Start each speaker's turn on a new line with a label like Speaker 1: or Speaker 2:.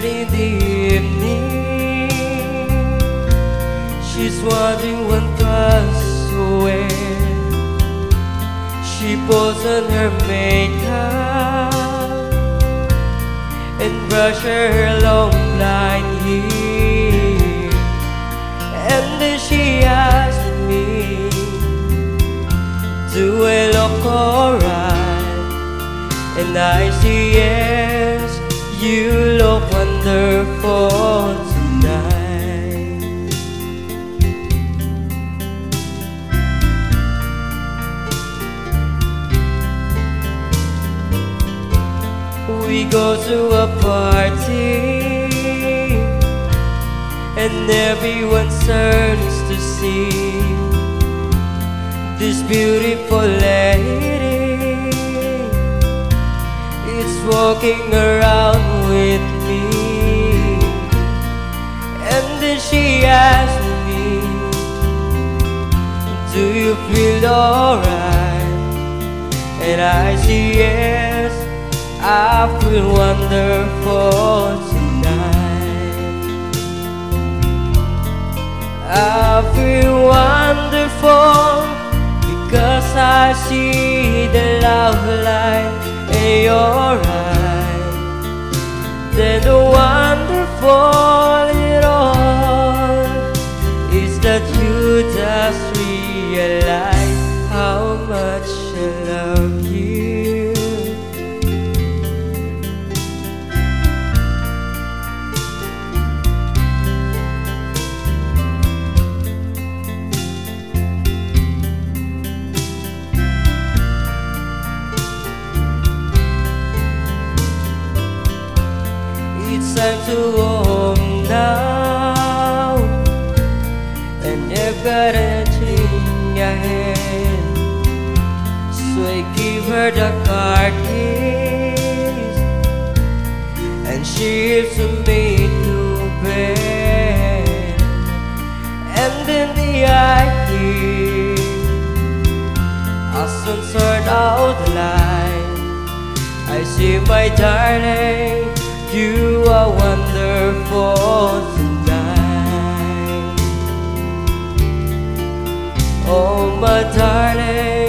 Speaker 1: in the evening, she's wondering when class away. She puts on her makeup and brush her long blonde hair, and then she asked me, do I look alright? And I say yes, you look wonderful tonight. We go to a party and everyone turns to see this beautiful lady. It's walking around with me, and then she asked me, do you feel alright? And I say yes, I feel wonderful tonight. I feel wonderful because I see the love light in your eyes. Then the wonderful it all is that you just realize how much I love you. It's time to go home now, and you've got a thing ahead. So I give her the car keys, and she gives me to bed. And then the idea, I soon turn out the light. I say, my darling, you are wonderful tonight. Oh, my darling,